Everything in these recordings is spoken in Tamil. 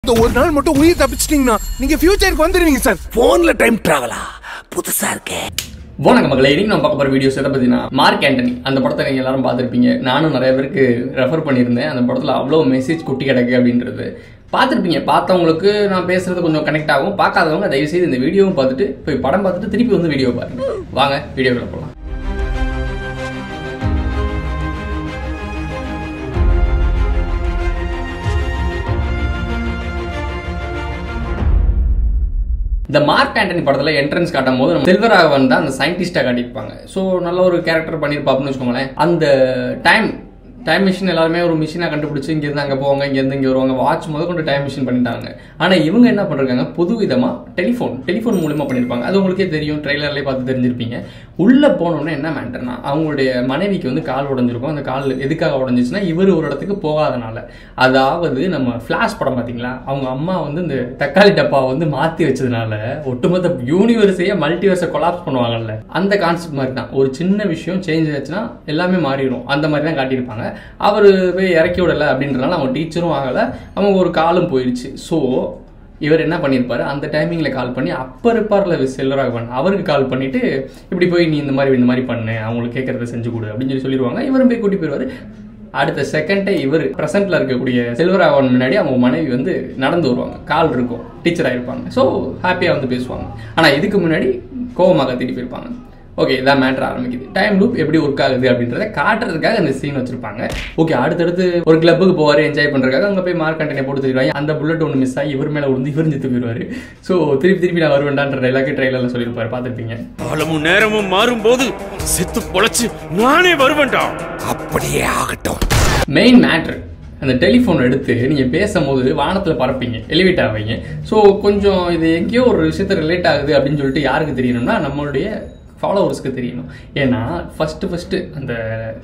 ஒரு நாள் மட்டும் உயிர் தப்பிச்சிட்டீங்கன்னா நீங்க ஃபியூச்சருக்கு வந்துருவீங்க சார். போன்ல டைம் டிராவலா புதுசா இருக்கே. வணக்கம் மகளே, இன்னைக்கு நம்ம பார்க்க போற வீடியோஸ் எதை பத்தினா மார்க் ஆண்டனி. அந்த படத்தை நீங்க எல்லாரும் பார்த்துருப்பீங்க. நானும் நிறைய பேருக்கு ரெஃபர் பண்ணியிருந்தேன். அந்த படத்துல அவ்வளோ மெசேஜ் குட்டி கிடக்கு அப்படின்றது பார்த்துருப்பீங்க. பார்த்தவங்களுக்கு நான் பேசுறது கொஞ்சம் கனெக்ட் ஆகும். பார்க்காதவங்க தயவு செய்து இந்த வீடியோவும் பார்த்துட்டு போய் படம் பார்த்துட்டு திருப்பி வந்து வீடியோ பாருங்க. வாங்க வீடியோக்குள்ள போகலாம். இந்த மார்க் ஆண்டனி படத்தில் என்ட்ரன்ஸ் காட்டும் போது நம்ம செல்வராகவன் தான் அந்த சயின்டிஸ்டாக காட்டியிருப்பாங்க. ஸோ நல்ல ஒரு கேரக்டர் பண்ணியிருப்பாப்புன்னு வச்சுக்கோங்களேன். அந்த டைம் மிஷின் எல்லாருமே ஒரு மிஷினாக கண்டுபிடிச்சி இங்கேருந்து அங்கே போவாங்க, இங்கேருந்து இங்கே வருவாங்க. வாட்ச் முதல் கொண்டு டைம் மிஷின் பண்ணிட்டாங்க. ஆனால் இவங்க என்ன பண்ணிருக்காங்க, புது விதமாக டெலிஃபோன் மூலியமாக பண்ணியிருப்பாங்க. அது உங்களுக்கே தெரியும், ட்ரெய்லர்லேயே பார்த்து தெரிஞ்சிருப்பீங்க. உள்ளே போனோன்னே என்ன மேட்டர்னா, அவங்களுடைய மனைவிக்கு வந்து கால் உடஞ்சிருக்கும். அந்த கால் எதுக்காக உடஞ்சிச்சுன்னா, இவர் ஒரு இடத்துக்கு போகாதனால. அதாவது நம்ம ஃப்ளாஷ் படம் பார்த்தீங்களா, அவங்க அம்மா வந்து இந்த தக்காளி டப்பாவை வந்து மாற்றி வச்சதுனால ஒட்டுமொத்த யூனிவர்ஸையே மல்டிவர்ஸை கொலாப்ஸ் பண்ணுவாங்கல்ல, அந்த கான்செப்ட் மாதிரி தான். ஒரு சின்ன விஷயம் சேஞ்ச் ஆச்சுன்னா எல்லாமே மாறிடும். அந்த மாதிரி தான் காட்டியிருப்பாங்க. அவர் போய் இறக்கி விடலை அப்படின்றனால அவங்க டீச்சரும் ஆகலை, அவங்க ஒரு காலும் போயிடுச்சு. ஸோ இவர் என்ன பண்ணியிருப்பாரு, அந்த டைமிங்கில் கால் பண்ணி அப்போ இருப்பார்ல செல்வராகவன், அவருக்கு கால் பண்ணிட்டு இப்படி போய் நீ இந்த மாதிரி பண்ணு, அவங்களுக்கு கேட்கறத செஞ்சு கொடு அப்படின்னு சொல்லிடுவாங்க. இவரும் போய் கூட்டி போயிடுவார். அடுத்த செகண்டே இவர் ப்ரெசென்ட்ல இருக்கக்கூடிய செல்வராகவன் முன்னாடி அவங்க மனைவி வந்து நடந்து வருவாங்க. கால் இருக்கும், டீச்சராக இருப்பாங்க. ஸோ ஹாப்பியாக வந்து பேசுவாங்க. ஆனால் இதுக்கு முன்னாடி கோவமாக கத்திட்டு போயிருப்பாங்க. ஓகே, இதான் மேட்டர் ஆரம்பிக்குது. டைம் லூப் எப்படி ஒர்க் ஆகுது அப்படின்றத காட்டுறதுக்காக அந்த சீன் வச்சிருப்பாங்க. ஓகே, அடுத்தடுத்து ஒரு கிளப்புக்கு போவார் என்ஜாய் பண்ணுறதுக்காக. அங்கே போய் மார்க் ஆண்டனியை போட்டு தெரிவிவாங்க. அந்த புல்லட் ஒன்று மிஸ் ஆகி இவர் மேலே விழுந்து இவர் செத்து போயிடுவார். ஸோ திருப்பி நான் வருவேன்டான்ற எல்லாத்தையும் ட்ரெயிலரில் சொல்லியிருப்பாரு, பார்த்துருப்பீங்க. காலமும் நேரமும் மாறும்போது செத்து பொழைச்சு நானே வருவேன்டா. அப்படியே ஆகட்டும். மெயின் மேட்ரு, அந்த டெலிஃபோன் எடுத்து நீங்கள் பேசும்போது வானத்தில் பறப்பீங்க, எலிவேட் ஆவீங்க. ஸோ கொஞ்சம் இது எங்கேயோ ஒரு விஷயத்தை ரிலேட் ஆகுது அப்படின்னு சொல்லிட்டு யாருக்கு தெரியணும்னா, நம்மளுடைய ஃபாலோவர்ஸ்க்கு தெரியணும். ஏன்னா ஃபஸ்ட்டு அந்த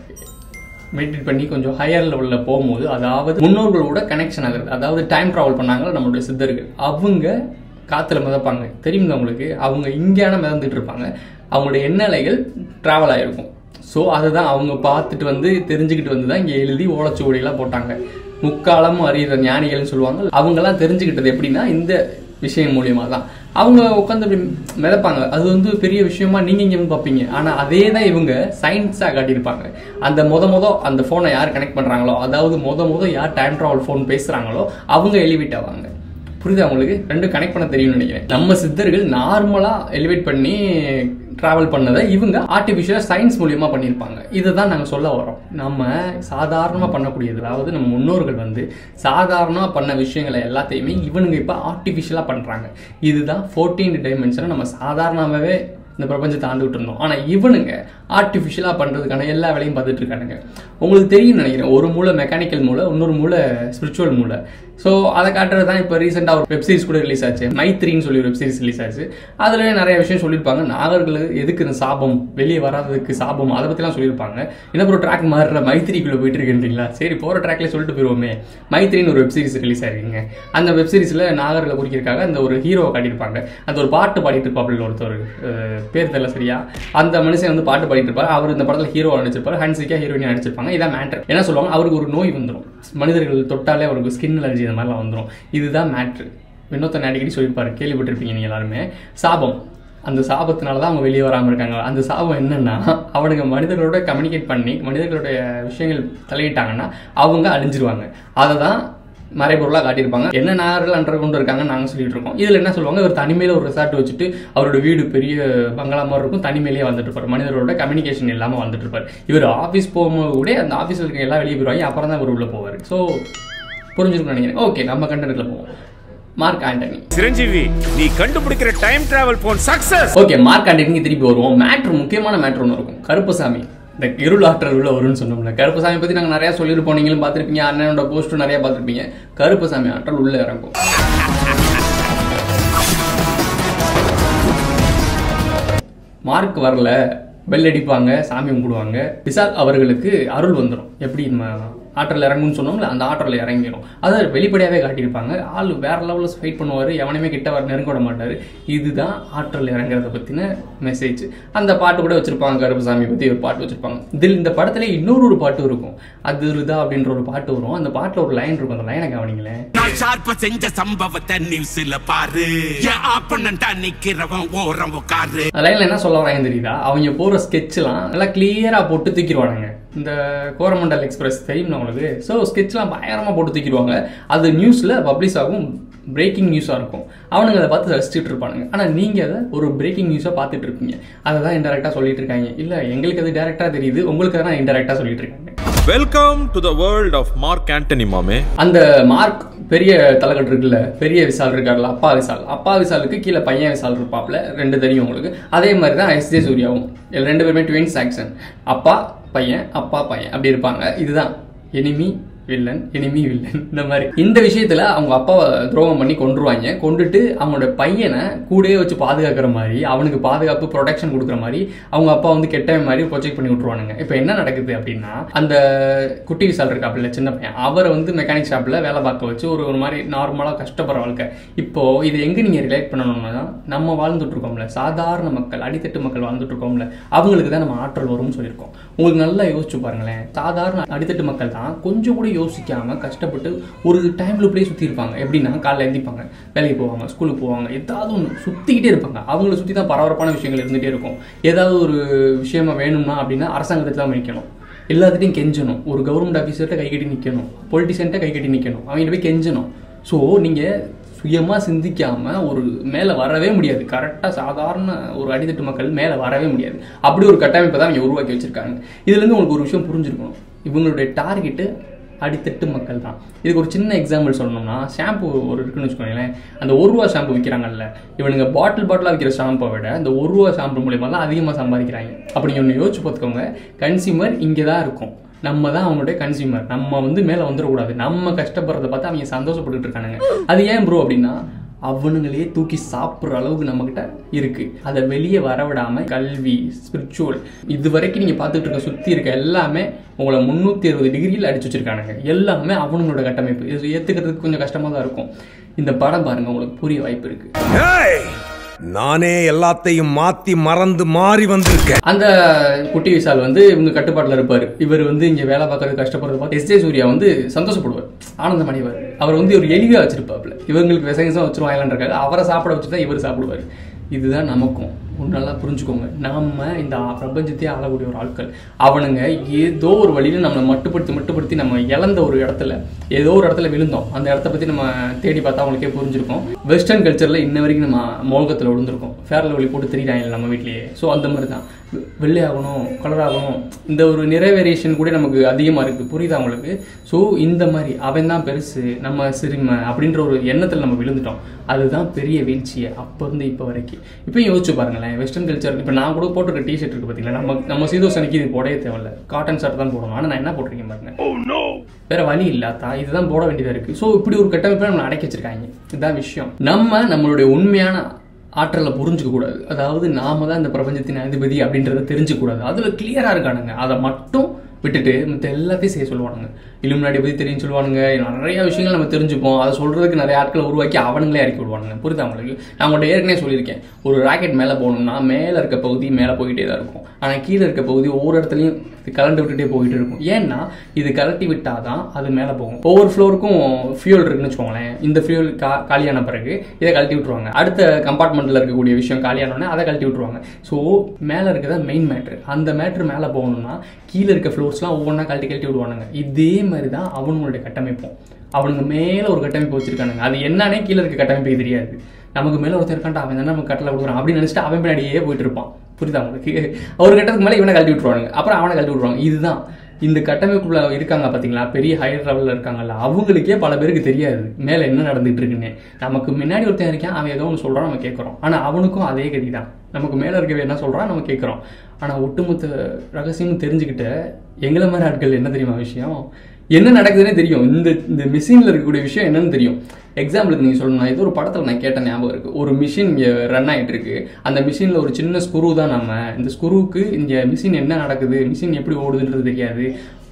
மெடிடேட் பண்ணி கொஞ்சம் ஹையர் லெவலில் போகும்போது, அதாவது முன்னோர்களோட கனெக்ஷன் ஆகுது. அதாவது டைம் ட்ராவல் பண்ணாங்க நம்மளுடைய சித்தர்கள். அவங்க காற்றுல மிதப்பாங்க, தெரியுங்க அவங்களுக்கு. அவங்க இங்கேயான மிதந்துட்டு இருப்பாங்க. அவங்களுடைய எண்ணலைகள் ட்ராவல் ஆகிருக்கும். ஸோ அதை தான் அவங்க பார்த்துட்டு வந்து தெரிஞ்சுக்கிட்டு வந்து தான் இங்கே எழுதி ஓலைச்சுவடியெல்லாம் போட்டாங்க. முக்காலமும் அறிகிற ஞானிகள்னு சொல்லுவாங்க. அவங்கெல்லாம் தெரிஞ்சுக்கிட்டது எப்படின்னா இந்த விஷயம் மூலியமாக தான். அவங்க உட்காந்து அப்படி மிதப்பாங்க. அது வந்து பெரிய விஷயமா நீங்கள் இங்கே வந்து பார்ப்பீங்க. ஆனால் அதே தான் இவங்க சயின்ஸாக காட்டியிருப்பாங்க. அந்த அந்த ஃபோனை யார் கனெக்ட் பண்ணுறாங்களோ, அதாவது யார் டைம் ட்ராவல் ஃபோன் பேசுகிறாங்களோ அவங்க எலிவேட் ஆவாங்க. புரியுது அவங்களுக்கு? ரெண்டும் கனெக்ட் பண்ண தெரியும்னு நினைக்கிறேன். நம்ம சித்தர்கள் நார்மலாக எலிவேட் பண்ணி ட்ராவல் பண்ணதை இவங்க ஆர்டிஃபிஷியலாக சயின்ஸ் மூலியமாக பண்ணியிருப்பாங்க. இதை தான் நாங்கள் சொல்ல வரோம். நம்ம சாதாரணமாக பண்ணக்கூடியது, அதாவது நம்ம முன்னோர்கள் வந்து சாதாரணமாக பண்ண விஷயங்களை எல்லாத்தையுமே இவனுங்க இப்போ ஆர்டிஃபிஷியலாக பண்ணுறாங்க. இதுதான் 14 டைமென்ஷனை நம்ம சாதாரணமாகவே இந்த பிரபஞ்சத்தை ஆண்டுகிட்டு இருந்தோம். ஆனால் இவனுங்க ஆர்டிஃபிஷியலாக பண்ணுறதுக்கான எல்லா வேலையும் பார்த்துட்டு இருக்கானுங்க. உங்களுக்கு தெரியும் நினைக்கிறேன், ஒரு மூளை மெக்கானிக்கல் மூளை, இன்னொரு மூளை ஸ்பிரிச்சுவல் மூளை. ஸோ அதை காட்டுறது தான் இப்போ ரீசெண்டாக ஒரு வெப்சீரிஸ் கூட ரிலீஸ் ஆச்சு. மைத்ரின்னு சொல்லி ஒரு வெப்சீரிஸ் ரிலீஸ் ஆச்சு. அதுலேயே நிறைய விஷயம் சொல்லியிருப்பாங்க. நாகர்கள் எதுக்கு இந்த சாபம், வெளியே வராததுக்கு சாபம், அதை பற்றிலாம் சொல்லியிருப்பாங்க. இன்னும் ஒரு ட்ராக் மாறுற மைத்ரிக்குள்ளே போயிட்டு இருக்குன்றீங்களா? சரி, போகிற ட்ராக்லேயே சொல்லிட்டு போயிடுவோமே. மைத்ரின்னு ஒரு வெப்சீரிஸ் ரிலீஸ் ஆகிருக்குங்க. அந்த வெப்சீரிஸில் நாகர்களை குறிக்கிறதுக்காக அந்த ஒரு ஹீரோவை காட்டியிருப்பாங்க. அந்த ஒரு பாட்டு பாடிட்டு இருப்பாப்பில் ஒருத்தர், பேர் தெரியல சரியா. அந்த மனுஷன் வந்து பாட்டு பாடிட்டு இருப்பாரு. அவர் இந்த படத்தில் ஹீரோவை நடிச்சிருப்பாரு, ஹன்சிக்கா ஹீரோயினா நடிச்சிருப்பாங்க. இதான் மேட்ரு. என்ன சொல்லுவாங்க, அவருக்கு ஒரு நோய் வந்துடும், மனிதர்கள் தொட்டாலே அவருக்கு ஸ்கின் அலர்ஜி இந்த மாதிரிலாம் வந்துடும். இதுதான் மேட்ரு. வினோத்தன் அடிக்கடி சொல்லியிருப்பாரு, கேள்விப்பட்டிருப்பீங்க நீங்கள் எல்லாருமே. சாபம், அந்த சாபத்தினால தான் அவங்க வெளியே வராமல் இருக்காங்க. அந்த சாபம் என்னன்னா, அவனுங்க மனிதர்களோட கம்யூனிகேட் பண்ணி மனிதர்களுடைய விஷயங்கள் தலையிட்டாங்கன்னா அவங்க அழிஞ்சிருவாங்க. அதை தான் மறைபொருளாக காட்டியிருப்பாங்க. என்ன நாகர்கள் அன்ற கொண்டு இருக்காங்கன்னு நாங்கள் சொல்லிட்டு இருக்கோம். இதில் என்ன சொல்லுவாங்க, ஒரு தனிமையில் ஒரு ரிசார்ட் வச்சுட்டு அவரோட வீடு பெரிய பங்களா மாதிரி இருக்கும், தனிமையிலேயே வந்துட்டு இருப்பார், மனிதரோட கம்யூனிகேஷன் இல்லாமல் வந்துட்டு இருப்பார். இவர் ஆஃபீஸ் போகும்போது கூட அந்த ஆஃபீஸில் இருக்க எல்லாம் வெளியே போயிடுவாங்க. அப்புறம் தான் இவர் உள்ள போவார். ஸோ புரிஞ்சிருக்கும் நினைக்கிறேன். ஓகே, நம்ம கண்டென்ட்ல போவோம். மார்க் ஆண்டனி சிரஞ்சீவி, நீ கண்டுபிடிக்கிற time travel phone success. Okay, Mark ஆண்டனிக்கு திருப்பி வருவோம். மேட்ரு, முக்கியமான மேட்ரு ஒன்று இருக்கும். கருப்பசாமி, இந்த இருள் ஆற்றல் உள்ள வரும்னு சொன்னோம்ல. கருப்பசாமி பற்றி நாங்கள் நிறையா சொல்லியிருப்போம். நீங்களும் பார்த்துருப்பீங்க, அண்ணனோட போஸ்ட்டும் நிறையா பார்த்துருப்பீங்க. கருப்பசாமி ஆற்றல் உள்ள இறங்கும். மார்க் வரல, பெல் அடிப்பாங்க, சாமி கும்பிடுவாங்க. விஷால் அவர்களுக்கு அருள் வந்துடும். எப்படி நம்ம ஆற்றல் இறங்கும்னு சொன்னோம்ல, அந்த ஆற்றல் இறங்கிடும். அதை வெளிப்படையாகவே காட்டியிருப்பாங்க. ஆள் வேற லெவலில் ஃபைட் பண்ணுவார், எவனையுமே கிட்ட வர நெருங்க விட மாட்டார். இதுதான் ஆற்றல் இறங்குறத பற்றின மெசேஜ். அந்த பாட்டு கூட வச்சிருப்பாங்க, கருப்பசாமி பற்றி ஒரு பாட்டு வச்சிருப்பாங்க. இதில் இந்த படத்துல இன்னொரு பாட்டு இருக்கும், அதிருதா அப்படின்ற ஒரு பாட்டு வரும். அந்த பாட்டில் ஒரு லைன் இருக்கும், அந்த லைனை கவனிங்களேன். லைன்ல என்ன சொல்ல வராங்க தெரியுதா? அவங்க போற ஸ்கெட்ச்லாம் நல்லா கிளியரா போட்டு தூக்கிடுவானுங்க. இந்த கோரமண்டல் எக்ஸ்பிரஸ் தெரியும் உங்களுக்கு. ஸோ ஸ்கெட்ச்லாம் பயங்கரமாக போட்டு தூக்கிடுவாங்க. அது நியூஸில் பப்ளிஷ் ஆகும், பிரேக்கிங் நியூஸாக இருக்கும். அவனுங்க அதை பார்த்து ரசிச்சுட்டு இருப்பானுங்க. ஆனால் நீங்கள் அதை ஒரு பிரேக்கிங் நியூஸாக பார்த்துட்டு இருப்பீங்க. அதை தான் இன்டெரக்டாக சொல்லிட்டு இருக்காங்க. இல்லை, எங்களுக்கு அது டேரெக்டாக தெரியுது, உங்களுக்கு தான் இன்டெரக்டாக சொல்லிட்டு இருக்காங்க. Welcome to the world of Mark Antony மாமே. அந்த மார்க் பெரிய தலைக்கட்டு இருக்குல்ல, பெரிய விஷால் இருக்காருல்ல, அப்பா விஷாலுக்கு கீழே பையன் விஷால் இருப்பாப்ல, 2 தெரியும் உங்களுக்கு. அதே மாதிரி தான் S.J. சூர்யாவும். 2 பேருமே ட்வின்ஸ் ஆக்ஷன். அப்பா பையன் அப்படி இருப்பாங்க. இதுதான் எனிமி வில்லன் இந்த மாதிரி. இந்த விஷயத்துல அவங்க அப்பாவை துரோகம் பண்ணி கொண்டுருவாங்க. கொண்டுட்டு அவங்களோட பையனை கூடயே வச்சு பாதுகாக்கிற மாதிரி, அவனுக்கு பாதுகாப்பு ப்ரொடெக்ஷன் கொடுக்குற மாதிரி அவங்க அப்பா வந்து கெட்ட மாதிரி ப்ரொஜெக்ட் பண்ணி விட்டுருவானுங்க. இப்போ என்ன நடக்குது அப்படின்னா, அந்த குட்டி விசால் இருக்காப்புல சின்ன பையன், அவரை வந்து மெக்கானிக் ஷாப்ல வேலை பார்க்க வச்சு ஒரு மாதிரி நார்மலா கஷ்டப்படுற வாழ்க்கை. இப்போ இது எங்க நீங்க ரிலேட் பண்ணணும்னா, நம்ம வாழ்ந்துட்டு இருக்கோம்ல, சாதாரண மக்கள், அடித்தட்டு மக்கள் வாழ்ந்துட்டு இருக்கோம்ல, அவங்களுக்கு தான் நம்ம ஆற்றல் வரும்னு சொல்லியிருக்கோம். உங்களுக்கு நல்லா யோசிச்சு பாருங்களேன். சாதாரண அடித்தட்டு மக்கள் தான் கொஞ்சம் கூட யோசிக்காம கஷ்டப்பட்டு ஒரு டைம் லூப்லேயே சுற்றி இருப்பாங்க. எப்படின்னா, காலைல எழுந்திப்பாங்க, வேலைக்கு போவாங்க, ஸ்கூலுக்கு போவாங்க, ஏதாவது ஒன்று சுற்றிக்கிட்டே இருப்பாங்க. அவங்கள சுற்றி தான் பரபரப்பான விஷயங்கள் இருந்துகிட்டே இருக்கும். ஏதாவது ஒரு விஷயமா வேணும்னா அப்படின்னா அரசாங்கத்தில் தான் நிற்கணும், எல்லாத்துட்டையும் கெஞ்சணும், ஒரு கவர்மெண்ட் ஆஃபீஸர்கிட்ட கை கட்டி நிற்கணும், பொலிட்டிஷியன்ட்ட கை கட்டி நிற்கணும், அவங்ககிட்ட போய் கெஞ்சணும். ஸோ நீங்கள் சுயமாக சிந்திக்காமல் ஒரு மேலே வரவே முடியாது. கரெக்டாக சாதாரண ஒரு அடித்தட்டு மக்கள் மேலே வரவே முடியாது. அப்படி ஒரு கட்டமைப்பை தான் அவங்க உருவாக்கி வச்சுருக்காங்க. இதுலேருந்து உங்களுக்கு ஒரு விஷயம் புரிஞ்சிருக்கணும், இவங்களுடைய டார்கெட்டு அடித்தட்டு மக்கள் தான். இதுக்கு ஒரு சின்ன எக்ஸாம்பிள் சொல்லணும்னா, ஷாம்பு ஒரு இருக்குன்னு வச்சுக்கோங்களேன். அந்த 1 ரூபா ஷாம்பு விற்கிறாங்கல்ல, இவனுங்க பாட்டிலாக விற்கிற ஷாம்பை விட இந்த 1 ரூபா ஷாம்பு மூலியமாக தான் அதிகமாக சம்பாதிக்கிறாங்க. அப்படி நீங்கள் ஒன்று யோசிச்சு பார்த்துக்கோங்க. கன்சியூமர் இங்கே தான் இருக்கும், நம்ம தான் அவங்களுடைய கன்சியூமர். நம்ம வந்து மேலே வந்துடக்கூடாது. நம்ம கஷ்டப்படுறதை பார்த்து அவங்க சந்தோஷப்பட்டுட்டு இருக்கானுங்க. அது ஏன் ப்ரோ அப்படின்னா, அவனுங்களே தூக்கி சாப்பிட்ற அளவுக்கு நம்மகிட்ட இருக்கு. அதை வெளியே வரவிடாம கல்வி, ஸ்பிரிச்சுவல், இது வரைக்கும் நீங்க பார்த்துட்டு இருக்க சுத்தி இருக்க எல்லாமே உங்களை 360 டிகிரியில் அடிச்சு வச்சிருக்கானுங்க. எல்லாமே அவனுங்களோட கட்டமைப்பு. இது ஏத்துக்கிறதுக்கு கொஞ்சம் கஷ்டமா தான் இருக்கும். இந்த படம் பாருங்க, உங்களுக்கு புரிய வாய்ப்பு இருக்கு. நானே எல்லாத்தையும் மாத்தி மறந்து மாறி வந்திருக்கேன். அந்த குட்டி விஷால் வந்து இவங்க கட்டுப்பாட்டில் இருப்பாரு. இவர் வந்து இங்க வேலை பார்க்கறது கஷ்டப்படுறது பார்த்து S.J. சூர்யா வந்து சந்தோஷப்படுவார், ஆனந்தம் அடைவார். அவர் வந்து ஒரு எளிமையா வச்சிருப்பாப்ல, இவங்களுக்கு விசேஷம் வச்சிருவாங்கன்றக்காக அவரை சாப்பிட வச்சுதான் இவர் சாப்பிடுவார். இதுதான் நமக்கும் நல்லா புரிஞ்சுக்கோங்க. நம்ம இந்த பிரபஞ்சத்தையே ஆளக்கூடிய ஒரு ஆட்கள். அவனுங்க ஏதோ ஒரு வழியில நம்மளை மட்டுப்படுத்தி நம்ம இழந்த ஒரு இடத்துல, ஏதோ ஒரு இடத்துல விழுந்தோம். அந்த இடத்த பத்தி நம்ம தேடி பார்த்தா அவங்களுக்கே புரிஞ்சிருக்கும். வெஸ்டர்ன் கல்ச்சர்ல இன்ன வரைக்கும் நம்ம மோகத்தில் விழுந்திருக்கோம். ஃபேர் லவ்லி போட்டு தெரியாங்க நம்ம வீட்லயே. ஸோ அந்த மாதிரி தான் வெள்ளை ஆகணும், கலர் ஆகணும், இந்த ஒரு நிறைவேரியேஷன் கூட நமக்கு அதிகமாக இருக்குது. புரியுதா உங்களுக்கு? ஸோ இந்த மாதிரி அவன் தான் பெருசு, நம்ம சிறுமை அப்படின்ற ஒரு எண்ணத்தில் நம்ம விழுந்துட்டோம். அதுதான் பெரிய வீழ்ச்சியை அப்போ இருந்து இப்போ வரைக்கும். இப்போயும் யோசிச்சு பாருங்களேன், வெஸ்டர்ன் கல்ச்சர். இப்போ நான் கூட போட்டிருக்க டிஷர்ட் இருக்குது பார்த்தீங்களா, நம்ம சீதோசனைக்கு இது போடவே தேவையில்ல, காட்டன் ஷர்ட் தான் போடணும். ஆனால் நான் என்ன போட்டிருக்கேன் பாருங்க, வேற வழி இல்லாதா இதுதான் போட வேண்டியதாக இருக்குது. ஸோ இப்படி ஒரு கட்டமைப்பை நம்ம அடக்கி வச்சிருக்காங்க. இதுதான் விஷயம். நம்மளுடைய உண்மையான ஆற்றலை புரிஞ்சுக்க கூடாது. அதாவது நாம தான் இந்த பிரபஞ்சத்தின் அதிபதி அப்படின்றத தெரிஞ்சுக்கூடாது. அதுல கிளியரா இருக்கானுங்க. அதை மட்டும் விட்டுட்டு மற்ற எல்லாத்தையும் செய்ய சொல்லுவானுங்க. இலுமினாடி பத்தி தெரியும் சொல்லுவானுங்க. நிறைய விஷயங்கள் நம்ம தெரிஞ்சுப்போம். அதை சொல்றதுக்கு நிறைய ஆட்களை உருவாக்கி அவனுங்களே இறக்கி விடுவானுங்க. புரியுது அவங்களுக்கு? நான் உங்கள்கிட்ட ஏற்கனவே சொல்லியிருக்கேன், ஒரு ராக்கெட் மேலே போகணும்னா மேலே இருக்க பகுதி மேலே போயிட்டே தான் இருக்கும். ஆனால் கீழே இருக்க பகுதி ஒவ்வொரு இடத்துலையும் கலண்டு விட்டுட்டே போயிட்டு இருக்கும். ஏன்னா இது கலட்டி விட்டாதான் அது மேலே போகும். ஒவ்வொரு ஃப்ளோருக்கும் ஃபியூல் இருக்குன்னு வச்சுக்கோங்களேன். இந்த ஃபியூல் காலியான பிறகு இதை கழட்டி விட்டுருவாங்க. அடுத்த கம்பார்ட்மெண்ட்ல இருக்கக்கூடிய விஷயம் காலியானோடனே அதை கழட்டி விட்டுருவாங்க. ஸோ மேலே இருக்கிறதா மெயின் மேட்ரு. அந்த மேட்ரு மேலே போகணும்னா கீழே இருக்க ஃப்ளோர்ஸ்லாம் ஒவ்வொன்றா கழட்டி விடுவானுங்க. இதே மாதிரி தான் அவனுடைய கட்டமைப்பும். அவனுங்க மேலே ஒரு கட்டமைப்பு வச்சிருக்கானுங்க. அது என்னன்னே கீழே இருக்க கட்டமைப்புக்கு தெரியாது. நமக்கு மேலே ஒருத்தர் இருக்காண்டா, அவன் தானே நமக்கு கட்டளை கொடுக்குறான் அப்படின்னு நினச்சிட்டு அவன் பின்னாடியே போயிட்டு இருப்பான். புரியுதா உங்களுக்கு? ஒரு கட்டத்துக்கு மேலே இவனை கழட்டி விட்டுருவாங்க, அப்புறம் அவனை கழட்டி விட்டுருவாங்க. இதுதான் இந்த கட்டமைப்புக்குள்ள இருக்காங்க பார்த்தீங்களா, பெரிய ஹையர் லெவலில் இருக்காங்கல்ல, அவங்களுக்கே பல பேருக்கு தெரியாது மேலே என்ன நடந்துட்டு இருக்குன்னு. நமக்கு முன்னாடி ஒருத்தன் இருக்கான், அவன் ஏதோ ஒன்று சொல்கிறான், நம்ம கேட்குறோம். ஆனால் அவனுக்கும் அதே கதி தான். நமக்கு மேலே இருக்கவே என்ன சொல்கிறான், நம்ம கேட்குறோம். ஆனால் ஒட்டுமொத்த ரகசியமும் தெரிஞ்சுக்கிட்ட எங்களை மாதிரி ஆட்கள் என்ன தெரியுமா விஷயம், என்ன நடக்குதுன்னே தெரியும். இந்த மிஷினில் இருக்கக்கூடிய விஷயம் என்னன்னு தெரியும். எக்ஸாம்பிளுக்கு நீங்கள் சொல்லணும், ஏதோ ஒரு படத்தில் நான் கேட்ட ஞாபகம் இருக்குது. ஒரு மிஷின் ரன் ஆகிட்டு இருக்கு. அந்த மிஷினில் ஒரு சின்ன ஸ்க்ரூ தான். நம்ம இந்த ஸ்க்ரூவுக்கு இந்த மிஷின் என்ன நடக்குது, மிஷின் எப்படி ஓடுதுன்றது தெரியாது.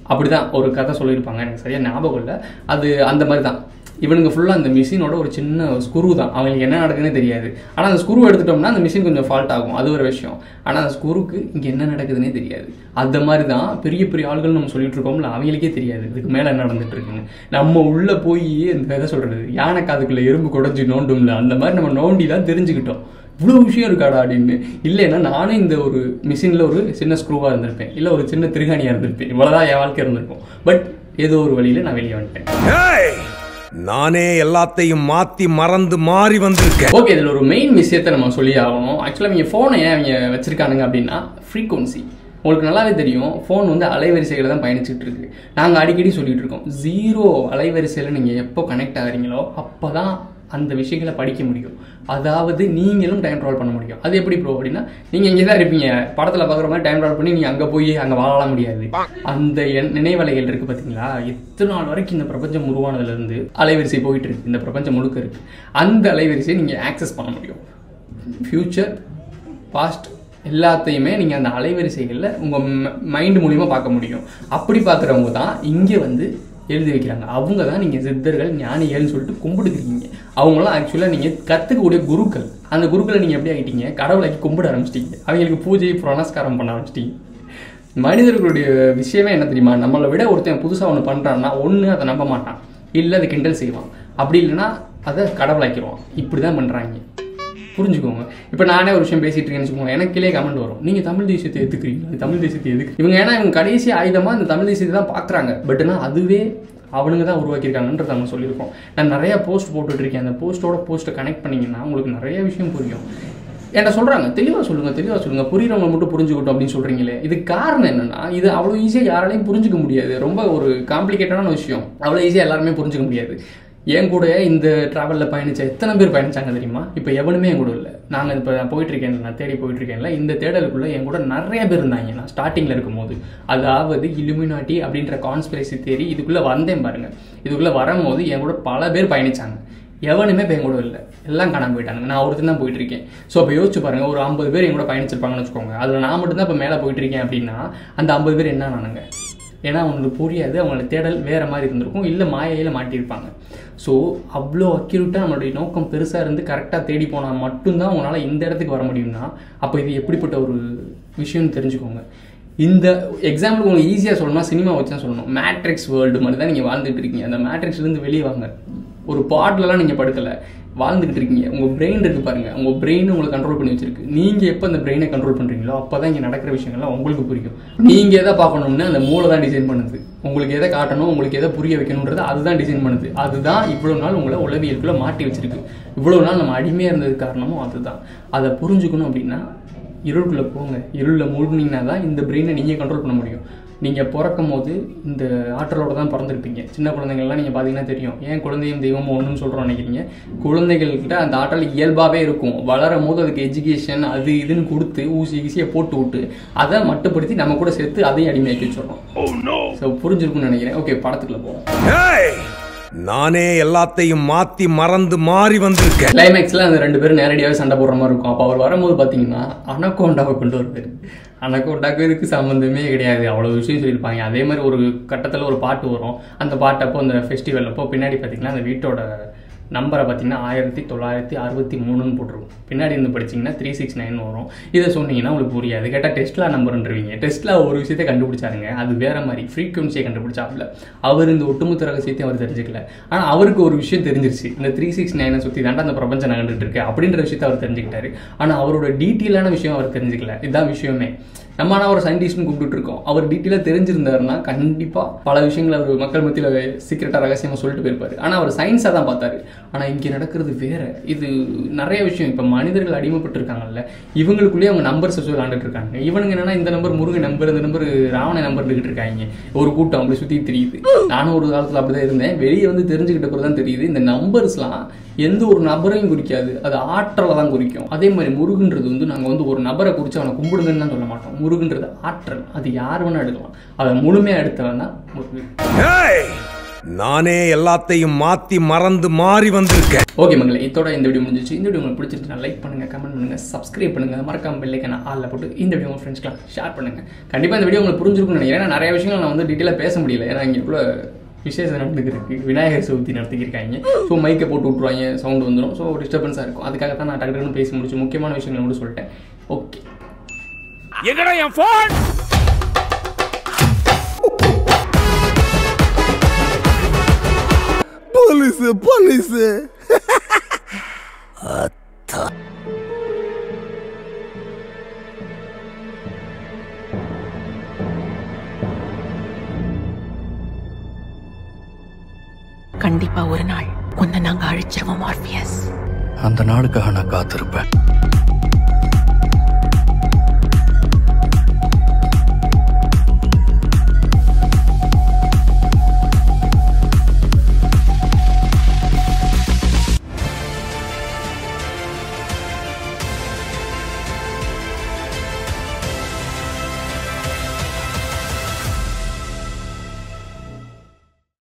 அப்படி தான் ஒரு கதை சொல்லியிருப்பாங்க, எனக்கு சரியாக ஞாபகம் இல்லை. அது அந்த மாதிரி தான். இவனுங்க ஃபுல்லாக அந்த மிஷினோட ஒரு சின்ன ஸ்க்ரூ தான், அவங்களுக்கு என்ன நடக்குதுன்னே தெரியாது. ஆனால் அந்த ஸ்க்ரூ எடுத்துட்டோம்னா அந்த மிஷின் கொஞ்சம் ஃபால்ட் ஆகும், அது ஒரு விஷயம். ஆனால் அந்த ஸ்க்ரூக்கு இங்கே என்ன நடக்குதுன்னே தெரியாது. அந்த மாதிரி தான் பெரிய பெரிய ஆள்கள் நம்ம சொல்லிட்டு இருக்கோம்ல, அவங்களுக்கே தெரியாது இதுக்கு மேலே என்ன நடந்துட்டு இருக்குன்னு. நம்ம உள்ளே போய் இந்த கதை சொல்கிறது யானை காதுக்குள்ளே எறும்பு குடஞ்சி நோண்டும்ல, அந்த மாதிரி நம்ம நோண்டி தான் தெரிஞ்சுக்கிட்டோம் இவ்வளோ விஷயம் இருக்காடா அப்படின்னு. இல்லைன்னா நானும் இந்த ஒரு மிஷினில் ஒரு சின்ன ஸ்க்ரூவாக இருந்திருப்பேன், இல்லை ஒரு சின்ன திருகாணியாக இருந்திருப்பேன், இவ்வளோதான் என் வாழ்க்கை இருந்திருக்கும். பட் ஏதோ ஒரு வழியில் நான் வெளியே வந்துட்டேன். நானே எல்லாத்தையும் மாத்தி மறந்து மாறி வந்திருக்கேன். ஓகே, இதில் ஒரு மெயின் விஷயத்தை நம்ம சொல்லி ஆகணும். ஆக்சுவலாக அவங்க ஃபோனை ஏன் அவங்க வச்சிருக்கானுங்க அப்படின்னா ஃப்ரீக்வன்சி. உங்களுக்கு நல்லாவே தெரியும், ஃபோன் வந்து அலைவரிசைகளை தான் பயணிச்சுட்டு இருக்கு. நாங்கள் அடிக்கடி சொல்லிட்டு இருக்கோம், 0 அலைவரிசையில் நீங்கள் எப்போ கனெக்ட் ஆகிறீங்களோ அப்போ தான் அந்த விஷயங்களை படிக்க முடியும். அதாவது நீங்களும் டைம் ட்ராவல் பண்ண முடியும். அது எப்படி ப்ரோ அப்படின்னா, நீங்கள் இங்கே தான் இருப்பீங்க, படத்தில் பார்க்குற மாதிரி டைம் ட்ராவல் பண்ணி நீங்கள் அங்கே போய் அங்கே வாழலாம் முடியாது. அந்த நினைவலைகள் இருக்குது பார்த்தீங்களா, எத்தனை நாள் வரைக்கும் இந்த பிரபஞ்சம் உருவானதுலேருந்து அலைவரிசை போயிட்டு இருக்கு, இந்த பிரபஞ்சம் முழுக்க இருக்குது. அந்த அலைவரிசையை நீங்கள் ஆக்சஸ் பண்ண முடியும். ஃப்யூச்சர், பாஸ்ட் எல்லாத்தையுமே நீங்கள் அந்த அலைவரிசைகளில் உங்கள் மைண்டு மூலிமா பார்க்க முடியும். அப்படி பார்க்குறவங்க தான் இங்கே வந்து எழுதி வைக்கிறாங்க. அவங்க தான் நீங்கள் சித்தர்கள் ஞானிகள்னு சொல்லிட்டு கும்பிடுக்கிறீங்க. அவங்களாம் ஆக்சுவலாக நீங்கள் கற்றுக்கக்கூடிய குருக்கள். அந்த குருக்களை நீங்கள் எப்படி ஆகிட்டீங்க, கடவுளைக்கு கும்பிட ஆரம்பிச்சிட்டீங்க, அவங்களுக்கு பூஜை புனஸ்காரம் பண்ண ஆரம்பிச்சிட்டீங்க. மனிதர்களுடைய விஷயமே என்ன தெரியுமா, நம்மளை விட ஒருத்தன் புதுசாக ஒன்று பண்ணுறான்னா ஒன்று அதை நம்ப மாட்டான், இல்லை அதை கிண்டல் செய்வான், அப்படி இல்லைன்னா அதை கடவுளாக்கிடுவான். இப்படி தான் பண்ணுறாங்க, புரிஞ்சுக்கோங்க. இப்போ நானே ஒரு விஷயம் பேசிட்டு இருக்கேன்னு வச்சுக்கோங்க, எனக்கு கீழே கமெண்ட் வரும், நீங்கள் தமிழ் தேசியத்தை எதுக்குறீங்க, தமிழ் தேசியத்தை எதுக்கு இவங்க. ஏன்னா இவங்க கடைசி ஆயுதமாக இந்த தமிழ் தேசியத்தை தான் பார்க்குறாங்க. பட் ஆனால் அதுவே அவனுங்க தான் உருவாக்கியிருக்காங்கன்றது நம்ம சொல்லியிருக்கோம். நான் நிறையா போஸ்ட் போட்டுட்ருக்கேன், அந்த போஸ்ட்டை கனெக்ட் பண்ணிங்கன்னா உங்களுக்கு நிறைய விஷயம் புரியும். என்கிட்ட சொல்கிறாங்க, தெளிவாக சொல்லுங்கள், புரியுறவங்க மட்டும் புரிஞ்சுக்கிட்டோம் அப்படின்னு சொல்கிறீங்களே. இதுக்கு காரணம் என்னென்னா, இது அவ்வளோ ஈஸியாக யாராலையும் புரிஞ்சிக்க முடியாது. ரொம்ப ஒரு காம்ப்ளிகேட்டடான விஷயம், அவ்வளோ ஈஸியாக எல்லாருமே புரிஞ்சிக்க முடியாது. என் கூட இந்த ட்ராவலில் பயணித்த எத்தனை பேர் பயணிச்சாங்க தெரியுமா? இப்போ எவனுமே என் கூட இல்லை. நாங்கள் இப்போ போயிட்டுருக்கேன், நான் தேடி போயிட்டுருக்கேன்ல, இந்த தேடலுக்குள்ளே என் கூட நிறைய பேர் இருந்தாங்க நான் ஸ்டார்டிங்கில் இருக்கும்போது. அதாவது இலுமினாட்டி அப்படின்ற கான்ஸ்பிரசி தியரி இதுக்குள்ளே வந்தேன் பாருங்கள். இதுக்குள்ளே வரும்போது என் கூட பல பேர் பயணிச்சாங்க. எவனுமே இப்போ என் கூட இல்லை, எல்லாம் காணாமல் போயிட்டாங்க. நான் ஒருத்தர் தான் போயிட்டுருக்கேன். ஸோ அப்போ யோசிச்சு பாருங்கள், ஒரு 50 பேர் என் கூட பயணிச்சிருப்பாங்கன்னு வச்சுக்கோங்க. அதில் நான் மட்டும்தான் இப்போ மேலே போயிட்டுருக்கேன் அப்படின்னா அந்த 50 பேர் என்ன நானுங்க? ஏன்னா அவங்களுக்கு புரியாது, அவங்களோட தேடல் வேறு மாதிரி இருந்திருக்கும், இல்லை மாயையில் மாட்டியிருப்பாங்க. ஸோ அவ்வளோ அக்யூரேட்டாக நம்மளுடைய நோக்கம் பெருசாக இருந்து கரெக்டாக தேடி போனால் மட்டும்தான் உங்களால் இந்த இடத்துக்கு வர முடியும்னா அப்போ இது எப்படிப்பட்ட ஒரு விஷயம்னு தெரிஞ்சுக்கோங்க. இந்த எக்ஸாம்பிள் உங்களுக்கு ஈஸியாக சொல்லணும்னா சினிமா வச்சு தான் சொல்லணும். மேட்ரிக்ஸ் வேர்ல்டு மாதிரி தான் நீங்கள் வாழ்ந்துட்டு இருக்கீங்க. அந்த மேட்ரிக்ஸ்லேருந்து வெளியே வாங்க. ஒரு பாட்லலாம் நீங்கள் படுக்கலை, வாழ்ந்துக்கிட்டு இருக்கீங்க. உங்கள் பிரெயின் இருக்குது பாருங்கள், உங்கள் பிரெயின் உங்களை கண்ட்ரோல் பண்ணி வச்சிருக்கு. நீங்கள் எப்போ அந்த பிரெயினை கண்ட்ரோல் பண்ணுறீங்களோ அப்போ தான் இங்கே நடக்கிற விஷயங்கள்லாம் உங்களுக்கு புரியும். நீங்கள் எதை பார்க்கணும்னு அந்த மூளை தான் டிசைன் பண்ணுது. உங்களுக்கு எதை காட்டணும், உங்களுக்கு எதை புரிய வைக்கணுன்றது அதுதான் டிசைன் பண்ணுது. அதுதான் இவ்வளோ நாள் உங்களை உளவியலுக்குள்ளே மாட்டி வச்சிருக்கு. இவ்வளோ நாள் நம்ம அடிமையாக இருந்தது காரணமும் அதுதான். அதை புரிஞ்சுக்கணும் அப்படின்னா இருளுக்குள்ளே போங்க. இருளில் மூழ்கினீங்கன்னா தான் இந்த பிரெயினை நீங்கள் கண்ட்ரோல் பண்ண முடியும். நீங்கள் பிறக்கும் போது இந்த ஆற்றலோட தான் பிறந்திருப்பீங்க. சின்ன குழந்தைங்கள்லாம் நீங்கள் பார்த்தீங்கன்னா தெரியும். ஏன் குழந்தையும் தெய்வமும் ஒன்றுன்னு சொல்கிறோம் நினைக்கிறீங்க? குழந்தைகள்கிட்ட அந்த ஆற்றல் இயல்பாகவே இருக்கும். வளரும் போது அதுக்கு எஜுகேஷன் அது இதுன்னு கொடுத்து ஊசியை போட்டு விட்டு அதை மட்டுப்படுத்தி நம்ம கூட சேர்த்து அதையும் அடிமையாக்கி வச்சுடுறோம். ஸோ புரிஞ்சிருக்குன்னு நினைக்கிறேன். ஓகே, படத்துக்குள்ள போவோம். நானே எல்லாத்தையும் மாத்தி மறந்து மாறி வந்திருக்கேன். கிளைமேக்ஸ்ல அந்த 2 பேரும் நேரடியாகவே சண்டை போடுற மாதிரி இருக்கும். அப்போ அவர் வரும்போது பார்த்தீங்கன்னா அனகோண்டாவை கொண்டு வருவார். அனகோண்டாவுக்கு இதுக்கு சம்மந்தமே கிடையாது, அவ்வளோ விஷயம் சொல்லியிருப்பாங்க. அதே மாதிரி ஒரு கட்டத்தில் ஒரு பாட்டு வரும். அந்த பாட்டப்போ அந்த ஃபெஸ்டிவல் அப்போ பின்னாடி பார்த்தீங்கன்னா அந்த வீட்டோட நம்பரை பார்த்தீங்கன்னா 1963ன்னு போட்டிருக்கும். பின்னாடி இருந்து படிச்சிங்கன்னா 369 வரும். இதை சொன்னீங்கன்னா உங்களுக்கு புரியாது. கேட்டால் டெஸ்ட்லா நம்பர்ன்றீங்க. டெஸ்ட்லா ஒரு விஷயத்தை கண்டுபிடிச்சாருங்க, அது வேற மாதிரி ஃப்ரீக்வன்சியை கண்டுபிடிச்சாப்புல. அவர் இந்த ஒட்டுமொத்த ரகசியத்தையும் அவர் தெரிஞ்சுக்கல. ஆனால் அவருக்கு ஒரு விஷயம் தெரிஞ்சிருச்சு, இந்த 369 சுற்றி தாண்டா அந்த பிரபஞ்சம் நகர்ந்துட்டு இருக்கு அப்படின்ற விஷயத்தை அவர் தெரிஞ்சுக்கிட்டாரு. ஆனால் அவரோட டீட்டெயிலான விஷயம் அவர் தெரிஞ்சுக்கல. இதுதான் விஷயமே. நம்ம ஆனால் ஒரு சயின்டிஸ்ட்னு கூப்பிட்டு இருக்கோம். அவர் டீட்டெயிலாக தெரிஞ்சிருந்தாருன்னா கண்டிப்பாக பல விஷயங்களை அவர் மக்கள் மத்தியில் சீக்கிரட்டாக ரகசியமாக சொல்லிட்டு போயிருப்பாரு. ஆனால் அவர் சயின்ஸாக தான் பார்த்தாரு. ஆனால் இங்கே நடக்கிறது வேற. இது நிறைய விஷயம். இப்போ மனிதர்கள் அடிமைப்பட்டு இருக்காங்கல்ல, இவங்களுக்குள்ளேயே அவங்க நம்பர்ஸ் வச்சு விளாண்டுட்டு இருக்காங்க. இவனுங்க என்னன்னா இந்த நம்பர் முருகன் நம்பர், இந்த நம்பர் ராவண நம்பர் இருக்கிட்டு இருக்காங்க. ஒரு கூட்டம் அவங்களை சுற்றி தெரியுது. நானும் ஒரு காலத்தில் அப்படிதான் இருந்தேன். வெளியே வந்து தெரிஞ்சுக்கிட்ட பிறகு தான் தெரியுது இந்த நம்பர்ஸ்லாம் எந்த ஒரு நபரையும் குறிக்காது, அது ஆற்றலை தான் குறிக்கும். அதே மாதிரி முருகன்றது வந்து நாங்கள் வந்து ஒரு நபரை குறித்து அவனை கும்பிடுங்கன்னு தான் சொல்ல மாட்டோம். முருகன்றது ஆற்றல், அது யார் வேணா எடுக்கலாம். அதை முழுமையாக எடுத்தவன் தான் முருகன். நானே எல்லாத்தையும் மாத்தி மறந்து மாறி வந்திருக்கேன். ஓகே மங்களே, இதோட இந்த வீடியோ முடிஞ்சிச்சு. இந்த வீடியோ உங்களுக்கு பிடிச்சிருச்சுன்னா லைக் பண்ணுங்க, கமெண்ட் பண்ணுங்க, சப்ஸ்கிரைப் பண்ணுங்க, மறக்காம பெல் ஐகானை ஆல்ல போட்டு இந்த வீடியோ உங்க ஃப்ரெண்ட்ஸ்க்குலாம் ஷேர் பண்ணுங்க. கண்டிப்பா இந்த வீடியோ உங்களுக்கு புரிஞ்சிருக்கும்னு நினைக்கிறேன். ஏன்னா நிறைய விஷயங்கள் நான் வந்து டீட்டெயிலாக பேச முடியல. ஏன்னா இங்கே இவ்வளோ விசேஷம் நடந்துருக்கு, விநாயகர் சதுர்த்தி நடத்திக்கிருக்காங்க. ஸோ மைக்கை போட்டு விட்ருவாங்க, சவுண்ட் வந்துடும். ஸோ டிஸ்டர்பன்ஸாக இருக்கும். அதுக்காக தான் நான் டக்குன்னு பேசி முடிச்சு முக்கியமான விஷயங்களை கூட சொல்லிட்டேன். ஓகே, எங்கடா என் ஃபோன்? போலீஸ் கண்டிப்பா ஒரு நாள் உன்னை நாங்க அழிச்சிருவோம் ஆர்பிஎஸ். அந்த நாளுக்காக நான் காத்திருப்பேன்.